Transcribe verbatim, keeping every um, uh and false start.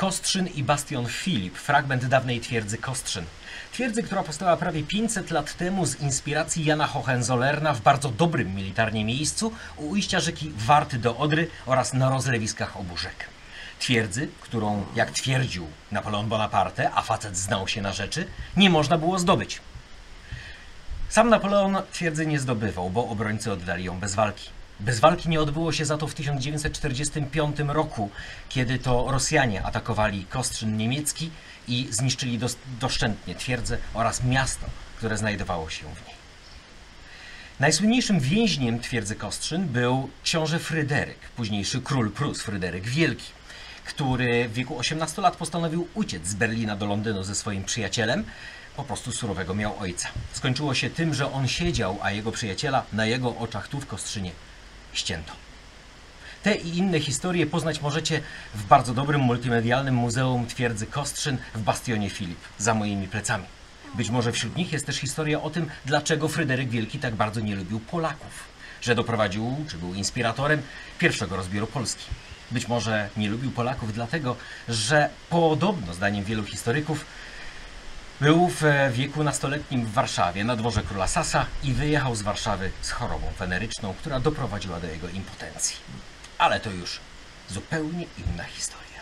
Kostrzyn i bastion Filip, fragment dawnej twierdzy Kostrzyn. Twierdzy, która powstała prawie pięćset lat temu z inspiracji Jana Hohenzollerna w bardzo dobrym militarnie miejscu u ujścia rzeki Warty do Odry oraz na rozlewiskach obu rzek. Twierdzy, którą, jak twierdził Napoleon Bonaparte, a facet znał się na rzeczy, nie można było zdobyć. Sam Napoleon twierdzy nie zdobywał, bo obrońcy oddali ją bez walki. Bez walki nie odbyło się za to w tysiąc dziewięćset czterdziestym piątym roku, kiedy to Rosjanie atakowali Kostrzyn niemiecki i zniszczyli doszczętnie twierdzę oraz miasto, które znajdowało się w niej. Najsłynniejszym więźniem twierdzy Kostrzyn był książę Fryderyk, późniejszy król Prus Fryderyk Wielki, który w wieku osiemnastu lat postanowił uciec z Berlina do Londynu ze swoim przyjacielem. Po prostu surowego miał ojca. Skończyło się tym, że on siedział, a jego przyjaciela na jego oczach tu w Kostrzynie ścięto. Te i inne historie poznać możecie w bardzo dobrym multimedialnym Muzeum Twierdzy Kostrzyn w bastionie Filip, za moimi plecami. Być może wśród nich jest też historia o tym, dlaczego Fryderyk Wielki tak bardzo nie lubił Polaków, że doprowadził, czy był inspiratorem pierwszego rozbioru Polski. Być może nie lubił Polaków dlatego, że podobno, zdaniem wielu historyków, był w wieku nastoletnim w Warszawie na dworze króla Sasa i wyjechał z Warszawy z chorobą weneryczną, która doprowadziła do jego impotencji. Ale to już zupełnie inna historia.